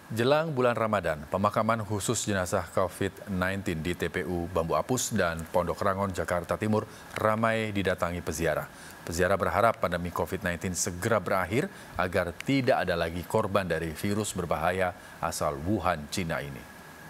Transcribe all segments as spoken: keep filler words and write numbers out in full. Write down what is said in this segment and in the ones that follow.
Jelang bulan Ramadan, pemakaman khusus jenazah covid sembilan belas di T P U Bambu Apus dan Pondok Rangon, Jakarta Timur ramai didatangi peziarah. Peziarah berharap pandemi covid sembilan belas segera berakhir agar tidak ada lagi korban dari virus berbahaya asal Wuhan, Cina ini.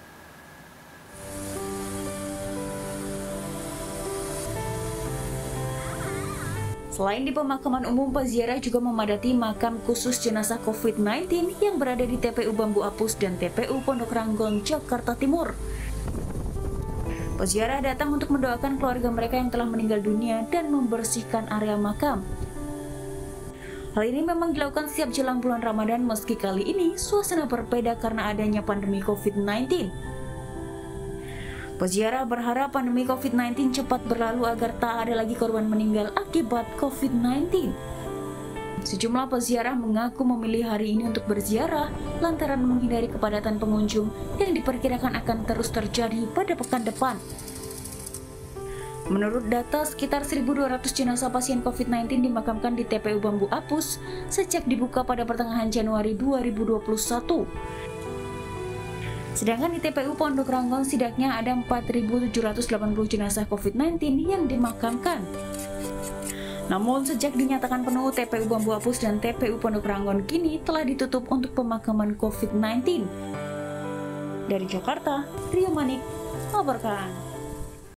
Selain di pemakaman umum, peziarah juga memadati makam khusus jenazah covid sembilan belas yang berada di T P U Bambu Apus dan T P U Pondok Rangon, Jakarta Timur. Peziarah datang untuk mendoakan keluarga mereka yang telah meninggal dunia dan membersihkan area makam. Hal ini memang dilakukan setiap jelang bulan Ramadan, meski kali ini suasana berbeda karena adanya pandemi covid sembilan belas. Peziarah berharap pandemi covid sembilan belas cepat berlalu agar tak ada lagi korban meninggal akibat covid sembilan belas. Sejumlah peziarah mengaku memilih hari ini untuk berziarah lantaran menghindari kepadatan pengunjung yang diperkirakan akan terus terjadi pada pekan depan. Menurut data, sekitar seribu dua ratus jenazah pasien covid sembilan belas dimakamkan di T P U Bambu Apus sejak dibuka pada pertengahan Januari dua ribu dua puluh satu. Sedangkan di T P U Pondok Rangon setidaknya ada empat ribu tujuh ratus delapan puluh jenazah covid sembilan belas yang dimakamkan. Namun sejak dinyatakan penuh, T P U Bambu Apus dan T P U Pondok Rangon kini telah ditutup untuk pemakaman covid sembilan belas. Dari Jakarta, Rio Manik melaporkan.